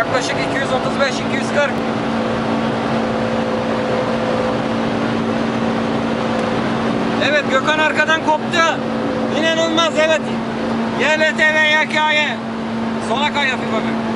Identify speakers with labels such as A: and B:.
A: yaklaşık 235-240. Evet, Gökhan arkadan koptu. İnanılmaz, evet. YLT ve YK'ye. Sola kay hafif bakın.